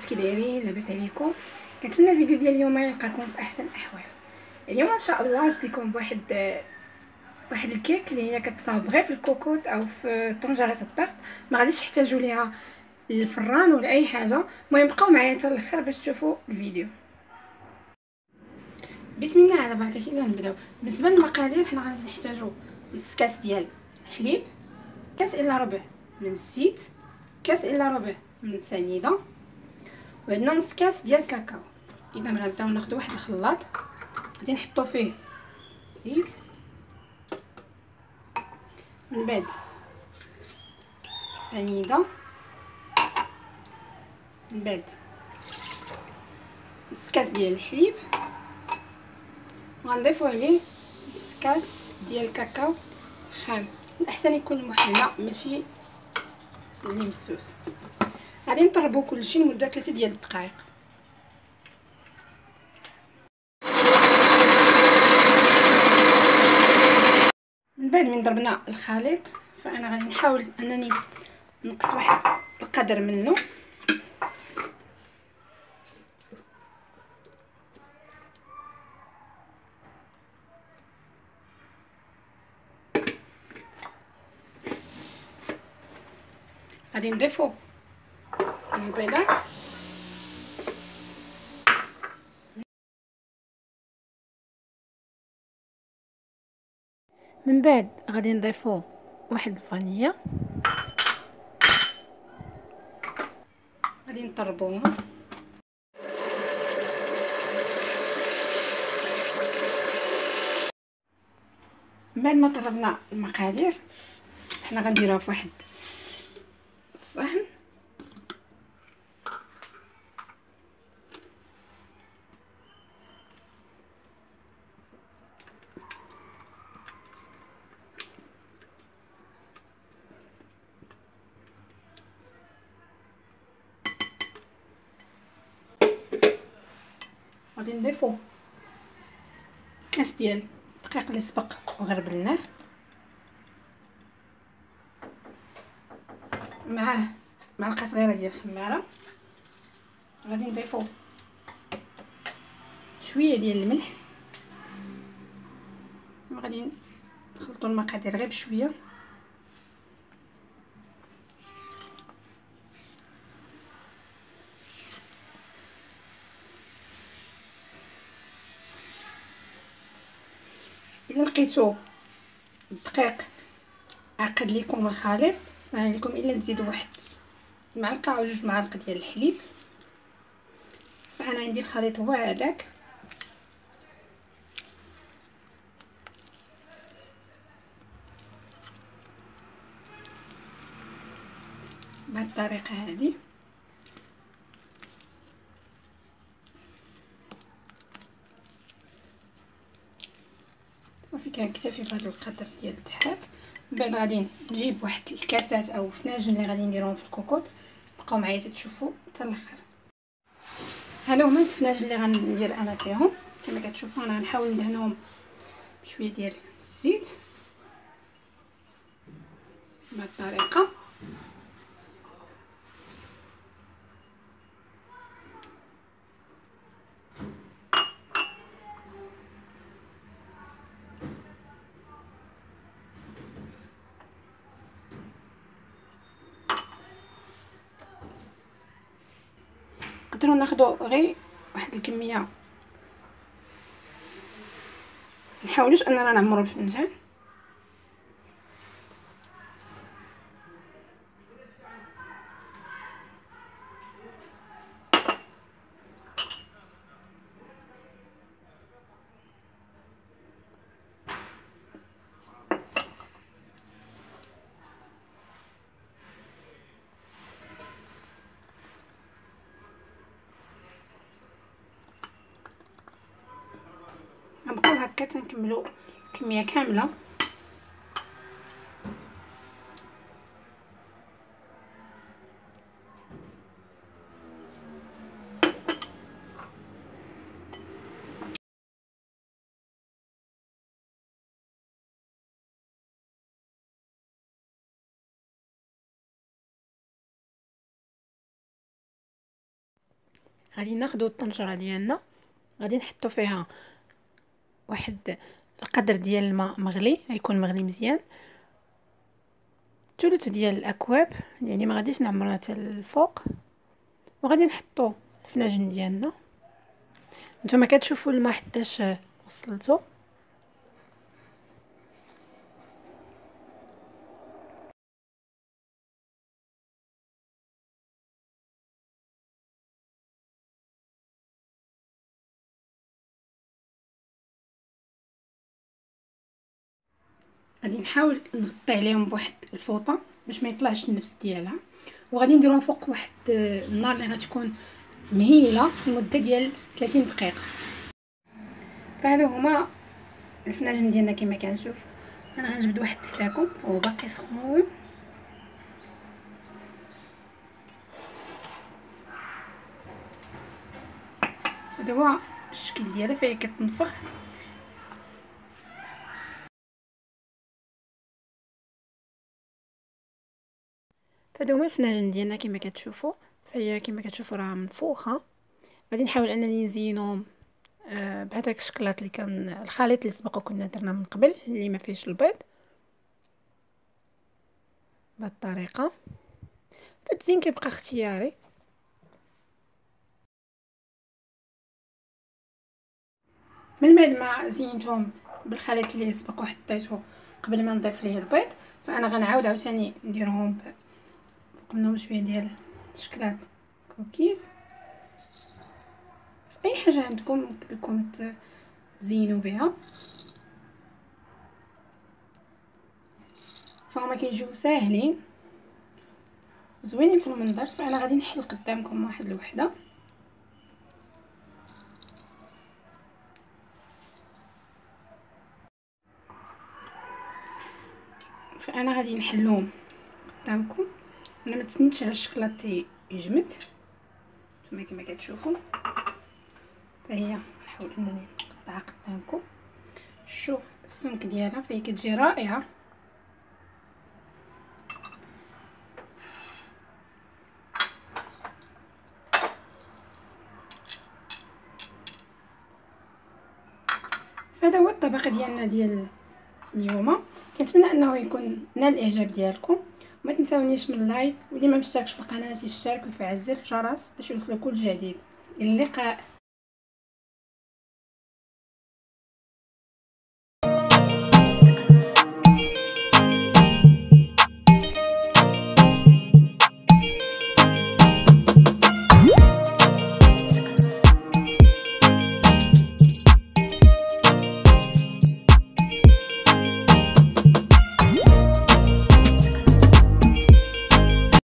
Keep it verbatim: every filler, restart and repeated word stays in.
البنات كي دايرين؟ لاباس عليكم؟ كنتمنى الفيديو ديال اليوم يلقاكم في احسن الاحوال. اليوم ان شاء الله جبت لكم بواحد واحد الكيك اللي هي كتصاوب غير في الكوكوط او في طنجره الضغط، ما غاديش تحتاجوا ليها الفران ولا اي حاجه. المهم بقاو معايا حتى الاخر باش تشوفوا الفيديو. بسم الله على بركه الله. نبداو. بالنسبه للمقادير حنا غادي نحتاجوا نص كاس ديال الحليب، كاس الا ربع من الزيت، كاس الا ربع من السنيده، وعندنا نص كاس ديال الكاكاو. اذا غنبداو ناخذ واحد الخلاط، غادي نحطو فيه الزيت، من بعد سنيده، من بعد نص كاس ديال الحليب، وغنضيفو عليه نص كاس ديال الكاكاو خام. الاحسن يكون محلى ماشي اللي مسوس. غادي نطربو كلشي لمده ثلاثة ديال الدقائق. من بعد من ضربنا الخليط فانا غادي نحاول انني نقص واحد القدر منه. غادي نضيفو جوج بيضات، من بعد غادي نضيفو واحد الفانيليا، غادي نطربوهم. من بعد ما طربنا المقادير حنا غنديروها في واحد الصحن، غادي نضيفو كاس ديال الدقيق اللي سبق وغربلناه، معاه معلقه صغيره ديال الخماره، غادي نضيفو شويه ديال الملح، وغادي نخلطوا المقادير غير بشويه. الا لقيتو الدقيق عقد لكم الخليط فعليكم الا تزيدوا واحد معلقه او جوج معالق ديال الحليب. فانا عندي الخليط هو هذاك. بهذه الطريقه هذه صافي كنكتفي بهذا القدر ديال التحاب. من بعد غادي نجيب واحد الكاسات او فناجن اللي غادي نديرهم في الكوكوط. بقاو معايا تشوفوا حتى الاخر. هادو هما الفناجن اللي غندير انا فيهم. كما كتشوفوا انا غنحاول ندهنهم بشويه ديال الزيت بهذه الطريقه. نقدروا ناخذوا غير واحد الكميه، نحاولوش اننا نعمروا الفنجان. غنبقاو هكا تنكملوا كميه كامله. غادي ناخدو الطنجره ديالنا، غادي نحطو فيها واحد القدر ديال الماء مغلي، غيكون مغلي مزيان، ثلث ديال الاكواب، يعني ما غاديش نعمروها حتى الفوق. وغادي نحطو الفناجن ديالنا. نتوما كتشوفوا الماء حداش وصلتو. غادي نحاول نغطي عليهم بواحد الفوطه باش ما يطلعش النفس ديالها، وغادي نديروها فوق واحد النار اللي غتكون مهيله لمده ديال ثلاثين دقيقه. فهادو هما الفناجن ديالنا كما كنشوف. انا غنجبد واحد حداكم وهو باقي سخون. هذا هو الشكل ديالها، فهي كتنفخ. هادو هما الفناجن ديالنا كما كتشوفوا، فهي كما كتشوفوا راه منفوخه. غادي نحاول انني نزينهم آه بهذاك الشكلاط اللي كان الخليط اللي سبق وكنا درنا من قبل اللي ما فيهش البيض، بهذه الطريقه. التزيين كيبقى اختياري. من بعد ما زينتهم بالخليط اللي سبق وحطيته قبل ما نضيف ليه البيض، فانا غنعاود عاوتاني نديرهم فوق منهم شويه ديال الشكلاط كوكيز. في اي حاجه عندكم لكم تزينوا بها، فهما كيجيو ساهلين زوينين في المنظر. فانا غادي نحل قدامكم واحد الوحده. فانا غادي نحلهم قدامكم. انا ما تسنيتش على الشكلاط يجمد نتوما كما كتشوفوا. فهي نحاول انني نقطعها قدامكم. شوف السمك ديالها، فهي كتجي رائعه. فهذا هو الطبق ديالنا ديال اليوم. كنتمنى انه يكون نال الاعجاب ديالكم. وما تنساونيش من اللايك، واللي ما مشتركش في القناه يشترك ويفعل زر الجرس باش يوصلوا كل جديد. الى اللقاء.